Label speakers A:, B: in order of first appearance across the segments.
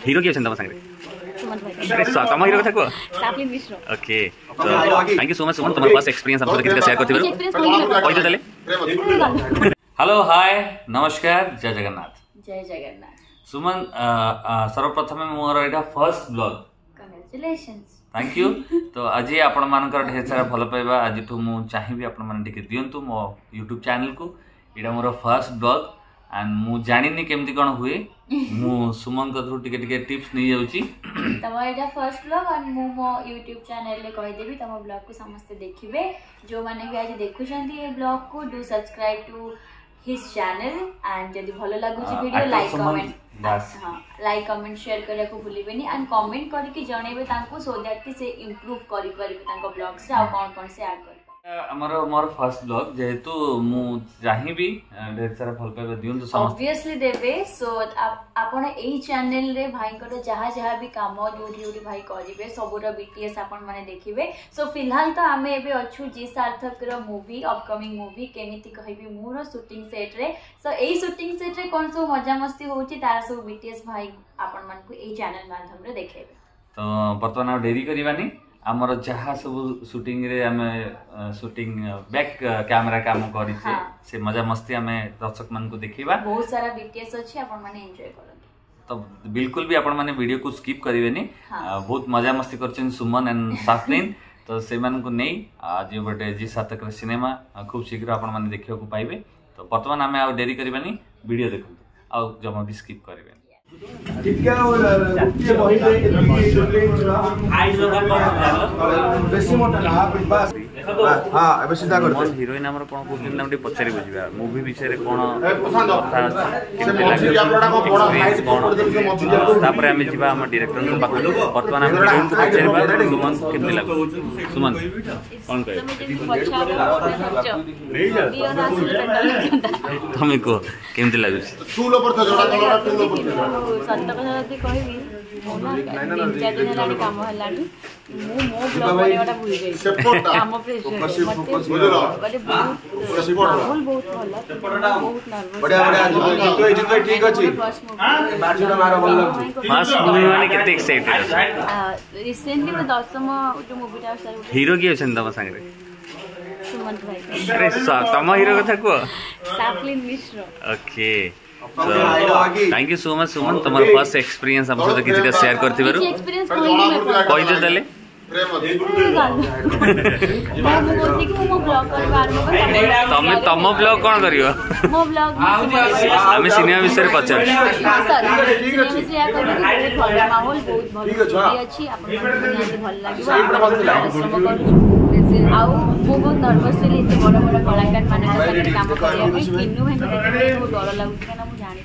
A: hero किए तम संगे तम हीरो कथा कह okay thank you so much Suman तुम फर्स्ट एक्सपीरियंस हम सहित शेयर करथिबार हेलो हाय नमस्कार जय जगन्नाथ सुमन सर्वप्रथम मोर एटा first blog
B: congratulations
A: thank you तो आज आपण मानकर ढेर सारा भल पाइबा आज मु चाहिए आपण माने टिके दियंतु मो यूट्यूब चैनल को एटा मोर फर्स्ट ब्लॉग एंड मु जानिनी केमती कोन हुए मु सुमन को थ्रू टिके टिप्स नहीं जाउची
B: तमो एटा फर्स्ट ब्लॉग और मु मो यूट्यूब चैनल ले कहि देबी तमो ब्लॉग को समस्त देखिबे जो माने भी आज देखुछंती ए ब्लॉग को do subscribe to his channel and जदी भलो लागुची video like comment like comment share करने को भूलिबेनी एंड कमेंट करके जणेबे तांको सो दैट कि से इंप्रूव करि परिबे तांको ब्लॉग से आ कोन से ऐड कर
A: हमर मोर फर्स्ट ब्लॉग जेहेतु मु चाहि भी ढेर सारा भल पाइबा दियंतु समस्त
B: ऑब्वियसली देबे सो आपण एई चैनल रे भाई को जहा भी काम जोठी भाई करिवे सबुरा बीटीएस आपण माने देखिबे सो फिलहाल तो आमे एबे अछु जी सार्थक रो मूवी अपकमिंग मूवी केमिति कहबी मोर शूटिंग सेट रे सो एई शूटिंग सेट रे कोन सो मजा मस्ती होउची तार सब बीटीएस भाई आपण मान को एई चैनल माध्यम रे देखेबे तो
A: वर्तमान डेरी करिवानी आमर जहाँ सब शूटिंग रे आमे शूटिंग बैक कैमरा काम करी छे से मजा मस्ती आमे दर्शक मान को देखिबा
B: बहुत सारा बीटीएस अछि आपण माने एन्जॉय करन
A: तो बिल्कुल भी आपण माने वीडियो को स्किप करिवेनी बहुत मजा मस्ती करछन सुमन एंड साफलिन तो से मान को नै आज बटे जी सार्थक सिनेमा खूब शीघ्र आपण माने देखियो को पाइबे तो वर्तमान आमे आ डेरी करिबानी वीडियो देखु आ जमा भी स्किप करिवे
C: टिका रुपये बही बेसी मोटा ना बस हां एबे सीधा करते
A: हीरोइन हमर कोन क्वेश्चन नाम पचारि बुझिबा मूवी विषय रे कोन कथा केते लागे कोन तापर हम जिबा हम डायरेक्टर को पाखु वर्तमान हम हीरोइन को पचारिबा सुमन केते लागो सुमन कोन कहे तमे को केते लागो
C: स्कूल पर तो जोड़ा कलर पिनो पर
B: सत्त कथा जदी कहबी मोना 3-4 दिन लानी काम हलानी मो ब्लॉग बनेवाटा भूल जाई काम प्रेशर बड़े बहुत माहौल बहुत भला बहुत नर्वस
C: बढ़िया जितो ठीक अछि बाजुला मारो भल
A: फर्स्ट मूवी माने केते एक्साइटेड
B: रिसेंटली में 10th जो मूवीटा स्टार
A: हीरो की अछन तम संगे
B: सुमंत भाई
A: अरे तम हीरो कथा को
B: Saplin Mishra
A: okay thank you so much Suman तुम्हारा फर्स्ट एक्सपीरियंस हम सहित किछटा शेयर करथिबारु
B: एक्सपीरियंस कोइ
A: दे तले तमे तम ब्लॉग कोन करियो
B: मो ब्लॉग
A: हमें सिनेमा विषय रे पचार
B: माहौल बहुत भल अछि अपन भल लागिबो आउ बहुत नर्वस थे इतने बड़ बड़ कलाकार मान काम करने किन्नू भाई बहुत डर लगुच ना मुझे जानी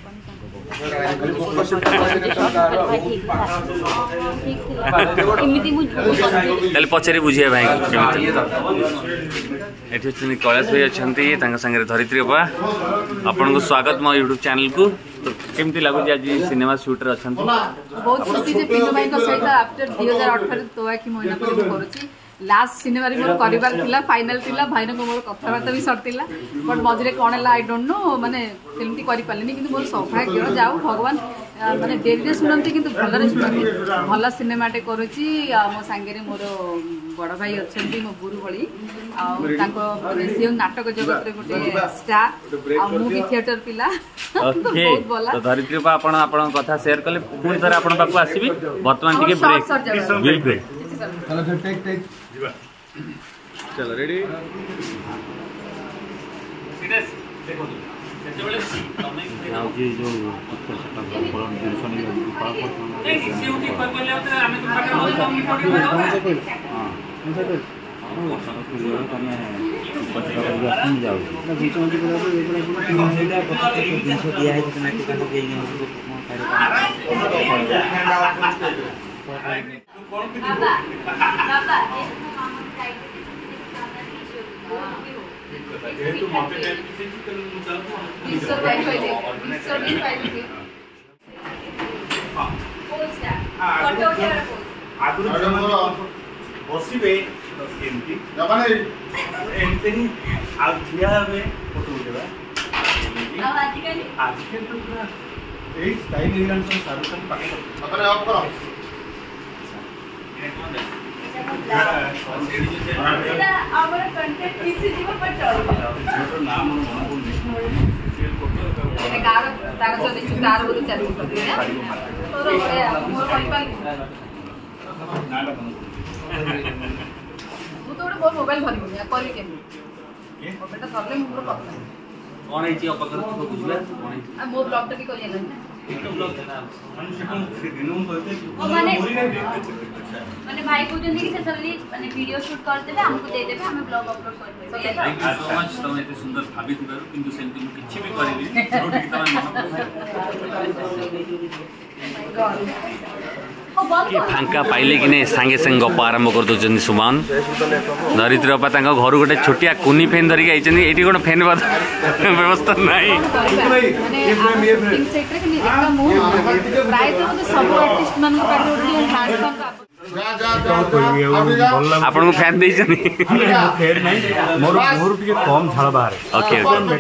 A: पचारि बुझे भाई कैलाश भाई अच्छा संगे धरित्री बा आपन को स्वागत मो यूट्यूब चैनल को तो केमती लगुच आज सिनेमा शूट रे अच्छा
D: बहुत खुशी जे पिन्नू भाई को सहित आफ्टर 2018 तो कि महीना पर करूची लास्ट सिनेमा रे मोर करिवार थिला फाइनल थिला भाई को मोर कथाबार्ता भी सरतिला बट मझरे कोन ला आई डोंट नो माने फिल्म टी करि पालेनी किंतु मोर सौभाग्य जाऊ भगवान माने डेरी सुनंती किंतु भलरे सुनंती भला सिनेमा टे करूची मो संगे रे मोर बड़ भाई अछंती मो गुरु भली आ ताको माने से नाटक जगत रे गोटे स्टार आ मूवी थिएटर पिला
A: बहुत भला तो धरित्री बा आपण कथा शेयर करले पुनी थरे आपण पाकू आसीबी वर्तमान टिके ब्रेक बिल्कुल
C: चलो टेक चलो रेडी
A: सीरियस देखो सेतेबेले तमे नाउ जे जो पिक्चर सेटअप कोन टेंशन नहीं पार पर नहीं सीयूटी कोइ बोले होते हमें तुम पाकर हम पड़ी हां मुझे तो तमे पछता कर जाओ ना बीच में जो एबड़ा पता दिन दिया है कितना टिकट के
C: जेहेतु मते टाइम से चिकन मुचल
D: विश्व टाइम होइले विश्व दिन पाइले हां full step photo care pose
C: बसिबे केमती जमाने एंटिंग आ थिया में फोटो उठेबा
D: अब आजकल
C: तो पूरा
A: এই স্টাইল ইলান তো শাহরুখ খান পাকে
C: अपने ऑफ करो
B: এটা আমার কন্টেন্ট পিসি দিব पर চলবে
A: নাম মনে পড়ুনি
D: মানে কার তার যদি কার বলি চালু করে দিই না তোর মোর কই পালি
A: নাটা
D: ମୁଁ ତ ଗୋଟେ ମୋର ମୋବାଇଲ ଧରିବୁନି କରିବି କେମିତି ମୋବାଇଲଟା ଧରିଲେ ମୁଁ ମୋର କଥା
A: କଣ ହେଇଛି ଅପକର ତ ବୁଝିବା କଣ ହେଇଛି
D: ଆଉ ମୋ ବ୍ଲଗଟା ବି କହିଲେ ନା
A: ଏକ ବ୍ଲଗ ଦେନା ମାନେ ସେ କଣ ଦିନୁ କହିతే
B: মানে ভাই কହୁଛନ୍ତି କି ସେସବୁ ମାନେ ଭିଡିଓ ଶୁଟ କରିଦେବେ ଆମକୁ ଦେଇଦେବେ ଆମେ ବ୍ଲଗ ଅପଲୋଡ କରିଦେବୁ
A: थैंक यू सो मच ତମେ ଏତେ ସୁନ୍ଦର ଭାବିଥିବାରୁ କିନ୍ତୁ ସେମିତି ମୁଁ କିଛି ବି କରିନି ଯୋଉଠି ତମେ ମନ फांका पाइले कि सांगे सांगे गप आरंभ कर दौरान सुमन धरित्री बापा घर गोटे छोटिया कुनी फैन धरिक आई ये गोटे फैन व्यवस्था ना आपन को फैन दे कम झाड़ बाहर ओके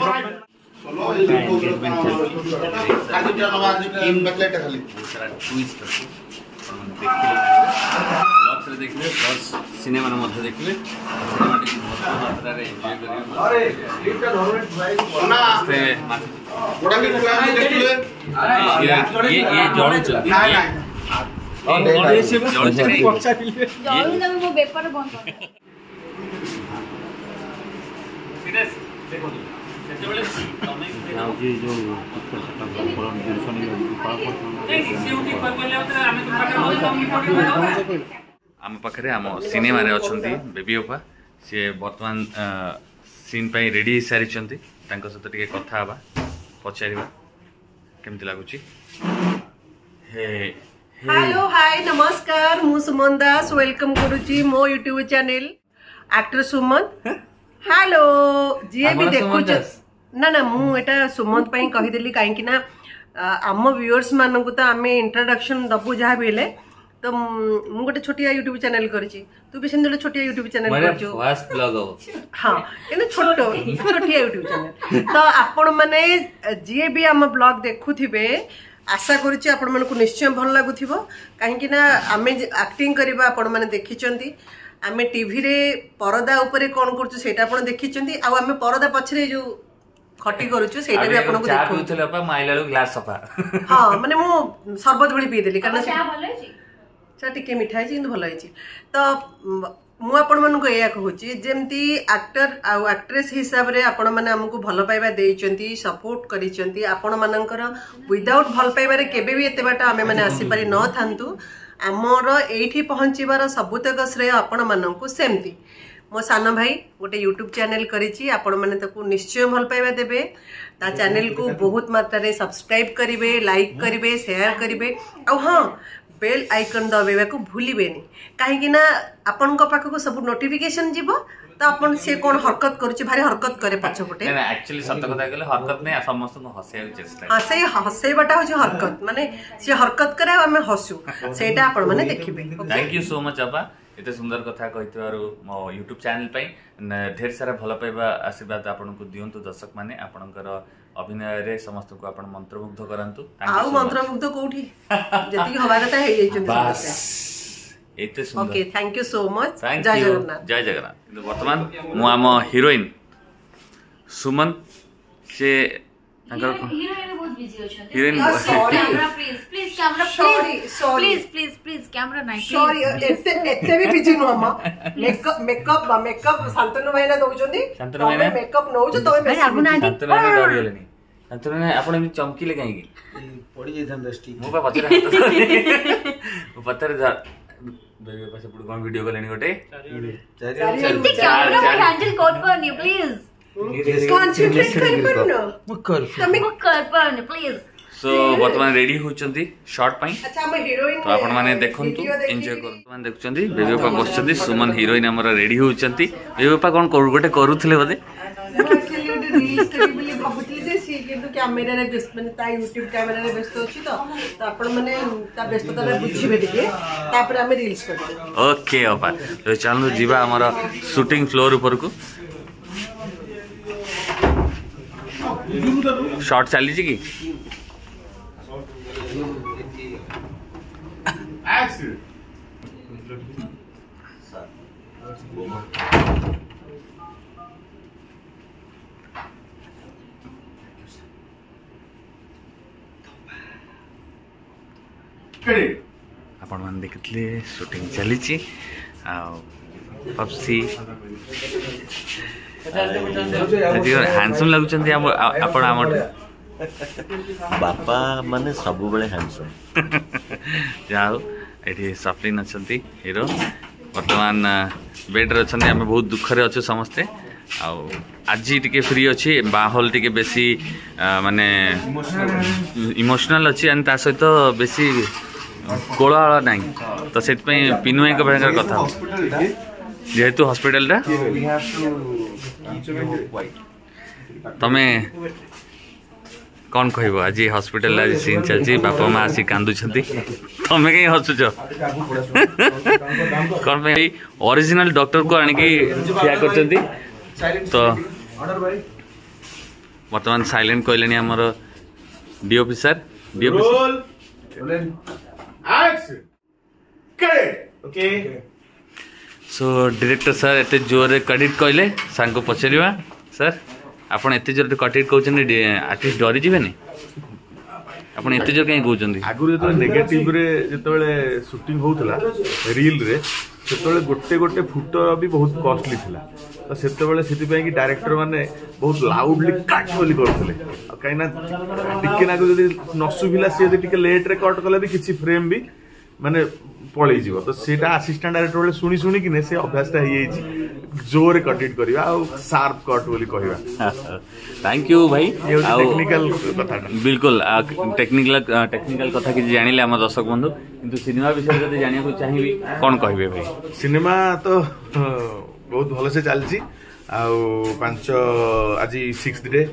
A: देखिए सिनेमा देखिए आम पाखे आम सिनेमा अच्छा बेबी बापा सी बर्तमान सीन रेडी हो सारी सहित टे कथा पचार केमती लगुच
E: हेलो हाय नमस्कार मु सुमन दास वेलकम करुची मो YouTube channel actor Suman hello जी भी देखु ना ना मु एटा सुमन पई कहि देली काहे कि ना आम व्यूअर्स मानन को तो आमे इंट्रोडक्शन दबु जहा बेले तो मु गोटे छोटिया यूट्यूब चैनल करची तू भी सेंदे छोटिया यूट्यूब चैनल करछु
A: फर्स्ट ब्लॉग
E: हां केने छोटिया यूट्यूब चैनल तो आपण माने जे भी आम ब्लॉग देखुथिबे आशा करुच्ची आपण मन को निश्चय भल लागुथिबो काहे कि ना आमे एक्टिंग करबा आपण माने देखिचंती आमे टीवी रे परदा ऊपर कोन करछु सेटा आपण देखिचंती आ आमे परदा पछरे जो खटी करूछु सेटा भी आपण को देखो चाह पिउथले अपा माइलालो ग्लास सफा हां माने मु शरबत भली पी देली कारण
B: चाह भलो छी
E: चाह टिके मिठाई छी किंतु भलो छी तो मु आपण मन को एया कहूची जेमती एक्टर आ एक्ट्रेस हिसाब रे आपण माने हमकु भलो पाइबा देइचंती सपोर्ट करिचंती आपण मानकर विदाउट भल पाइबा रे केबे भी एते बाटा हमें माने आसी पारि न थांतु आमर एठी पहुंचीबार सबुतक श्रेय आपण मानकु सेमती मो सान भाई गोटे यूट्यूब चैनल करिछि आपण माने ताकू निश्चय भल पाइबा देबे ता चैनल को बहुत मात्रा रे सब्सक्राइब करिवे लाइक करिवे शेयर करिवे आ हां बेल आइकन दबाइबा को भूलिबेनी काहे कि ना आपण को पाख को सब नोटिफिकेशन जीवो तो अपन से कोन हरकत करूछि भारी हरकत करे पछपटे
A: ना एक्चुअली सत्य कथा कहले हरकत नै समस्त को हसेउ चेष्टा
E: हसे हसेबाटा हो हरकत माने से हरकत करे हमें हसु सेटा आपण माने देखिबे
A: थैंक यू सो मच आपा एते सुंदर कथा कहितवारु मो YouTube चैनल पई ढेर सारा भल पाइबा आशीर्वाद आपण को दियंतु दर्शक माने आपणकर अभिनय रे समस्त को आपण मंत्रमुग्ध करंतु
E: आउ मंत्रमुग्ध कोठी जति हवा कथा हे जाइछन
A: बस एते सुंदर
E: okay thank you so much
A: जय जगन्नाथ वर्तमान मु आम हीरोइन सुमन से
B: हीरोइन बहुत बिजी होछन
A: heroine
B: camera please camera please camera नहीं
E: सॉरी एते भी बिजी नो हम मेकअप शांतनु भाई ना दोउछंदी
A: शांतनु भाई ना
E: मेकअप नौछ तो
B: भाई आगु ना
A: शांतनु भाई डर गेलनी शांतनु भाई आपण एमि चमकीले काहे की
C: पड़ी जाइथन दस्ती
A: मु पा पतरे बेबी पास पुड कोन वीडियो कलेनी गोटे
B: एते कैमरा में हैंडल कोड करनी प्लीज
E: कॉन्सेंट्रेट कर परनो
B: तमे कर परनो प्लीज
A: सो वर्तमान रेडी होचंती शॉर्ट पई
E: अच्छा हम हीरोइन
A: तो आपण माने देखंतु एन्जॉय करु वर्तमान देखचंती बेबी पापा बसचंती सुमन हीरोइन हमरा रेडी होचंती बेबी पापा कोन गोटे करूथले बदे
E: एक्चुअली ओटे रील्स करी बोली भाबुतली जे सी किंतु कैमरा रे व्यस्त माने ता YouTube कैमरा रे व्यस्त अछि तो आपण माने ता व्यस्तता रे बुझिबे दिके तापर हम रील्स करबे
A: ओके अपा तो चलनु जीवा हमरा शूटिंग फ्लोर ऊपर को शॉट चली कि
F: आपण मैंने देखते शूटिंग चली पप्सी हैंडसम लगुच
G: बापा माने सब बड़े हैंडसम
F: जाओ ये सप्लिन अच्छा हीरो बर्तमान बेड्रे अच्छा आम बहुत दुखरे अच्छे समस्ते आज टी फ्री अच्छी माहौल टी बेसी माने इमोशनल अच्छी सहित बेसी कोलाहल ना तो से पिनु भाई भयंकर कथा जेहेतु हॉस्पिटल तमें कौन कह आज हॉस्पिटल आज सीन चलती बापा माँ आसी कांदुं तमें कहीं हसुच कौन ओरिजिनल डॉक्टर को आणिकी ठिया कर तो बर्तमान साइलेंट कहले आमर DOP sir so director sir एते जोर क्रेडिट कहले सांग को पचारा सर आपन एते जोर क्रेडिट कहते आर्टिस्ट डरी जीवेनी आपन एते जोर कहीं कहते
C: आगुरी जो नेगेटिव रे जेतबेले शूटिंग होउतला रील रे सेतबेले गोटे गोटे फुटर भी बहुत कॉस्टली थिला तो सेतबेले सेति पई कि डायरेक्टर माने बहुत लाउडली कट बोली करथले काइना टिके ना जदी नसुभिला से जदी टिके लेट रे कट कले भी किछि फ्रेम भी माने पळै जीव तो सेटा असिस्टेंट डायरेक्टर वाले सुनी सुनी कि ने से अभ्यासटा हे छी जोर कटिट करबा आ शार्प कट बोली कहबा
F: थैंक यू भाई
C: टेक्निकल कथा
F: बिल्कुल टेक्निकल कथा कि जानिले हम दर्शक बंधु किंतु सिनेमा विषय जदी जानिया को चाहिबी कोन कहबे भाई
C: सिनेमा तो बहुत भल से चलची आज 6th डे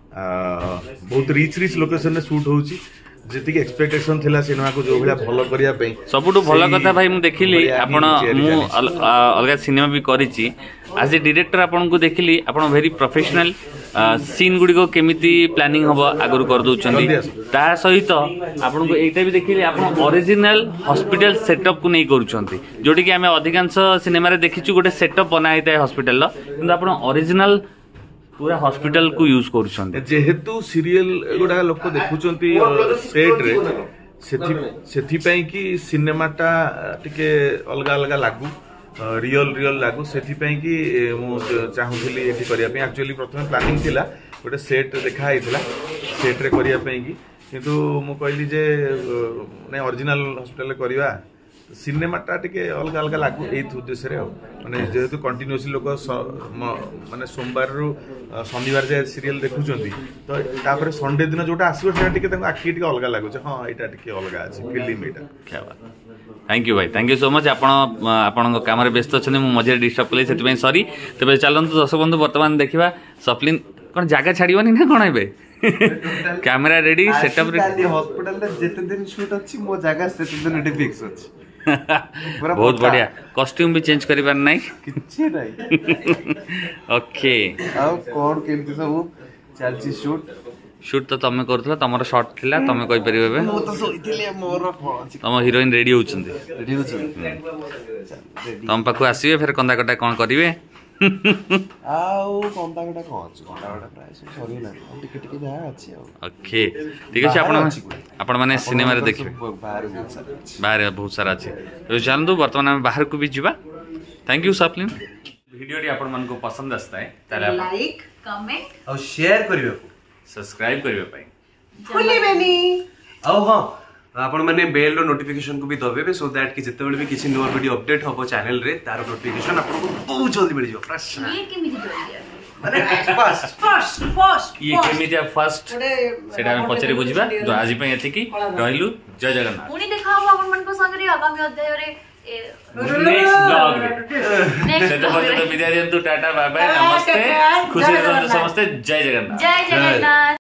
C: बहुत रिच लोकेशन शूट होची जेतिक एक्सपेक्टेशन थिला सिनेमा को जो भला भलो करिया पे
F: सबुठु भलो कथा भाई मु देखिली आपण मु अलगा सिनेमा भी करिची आज ए डायरेक्टर आपण को देखिली आपण वेरी प्रोफेशनल सीन गुडी को केमिति प्लानिंग हबो आगुर कर दउचंदी ता सहित आपण को एटा भी देखिली आपण ओरिजिनल हॉस्पिटल सेटअप को नै करूचंती जोटी कि हमें अधिकांश सिनेमा रे देखिछु गोटे सेटअप बनाइताय हॉस्पिटल लो किंतु आपण ओरिजिनल पूरा हॉस्पिटल को यूज करूछन
C: जेहेतु सीरियल गुडा लोक देखुचंती सेट रे सेथि पई कि सिनेमाटा टिके अलगा अलगा लागू रियल लागू सेथि पई कि मु चाहूथिली एठी करिया पे एक्चुअली प्रथम प्लानिंग थिला गोटे सेट देखा आइथिला सेट रे करिया पे किंतु मु कहली जे नै ओरिजिनल हॉस्पिटल करिवा सिनेमाटा टिके अलग अलग लागू ए उद्देश्य रे माने जेहेतु कंटिन्यूअसली लोक माने सोमवार रु शनिवार जाय सीरियल देखुचंती तो तापर संडे दिन जोटा आसीबो सेटा टिके ताको आखि टिके अलग लागो हां एटा टिके अलग अछि फिल्म एटा
F: क्या बात थैंक यू भाई थैंक यू सो मच आपण काम रे व्यस्त छने मु मजे डिस्टर्ब कले सेति पई सॉरी तबे चलंतु दर्शक बंधु वर्तमान देखिबा सप्लिन कोन जागा छाड़ीबनी ना कोन हेबे camera ready setup ready
G: hospital रे जेते दिन शूट अछि मो जागा सेते दिन रेडी फिक्स अछि
F: बहुत बढ़िया कॉस्ट्यूम भी चेंज करि बार नाही
G: किछि नाही
F: ओके
G: आ कोन केमति सब चलछि शूट
F: तो तमे करथला तमरो शॉट थिला तमे कहि परिबे
G: मो तो सोइथिले मोर अछि
F: तम हीरोइन रेडी होउछंदी तम पाखु आसीबे फिर कंदा कटा कोन करिवे
G: आउ कंदा कटा कोन अछि कंदा कटा प्राय सब सरी ना टिके टिके जा अछि
F: ओके ठीक अछि आपण माने सिनेमा रे देखिबे बाहर बहुत सारा अछि तो जानदु वर्तमान हम बाहर को भी जीवा थैंक यू सप्लिन वीडियो डी आपण मन को पसंद आस्ता है ताले
B: लाइक कमेंट
G: और शेयर करिवे
F: सब्सक्राइब करिवे पई
E: भूली बेनी
G: आउ हां आपण माने बेल रो नोटिफिकेशन को भी दबेबे सो दैट कि जते बेले भी किछि न्यू वीडियो अपडेट होबो चैनल रे तार नोटिफिकेशन आपण को बहुत जल्दी मिल जिवो
B: ये केमिति जल्दी
G: माने फर्स्ट
F: ये केमिति फर्स्ट सेटा हम पचरे बुझिबा तो आज पई एथि की रहलु जय जगन्नाथ
B: पुनी देखाबो आपण मन को संग रे आगामी अध्याय रे
F: नेक्स्ट ब्लॉग रे नेक्स्ट तो विदाय देंतु टाटा बाय बाय नमस्ते खुशी रहंतु समस्त जय जगन्नाथ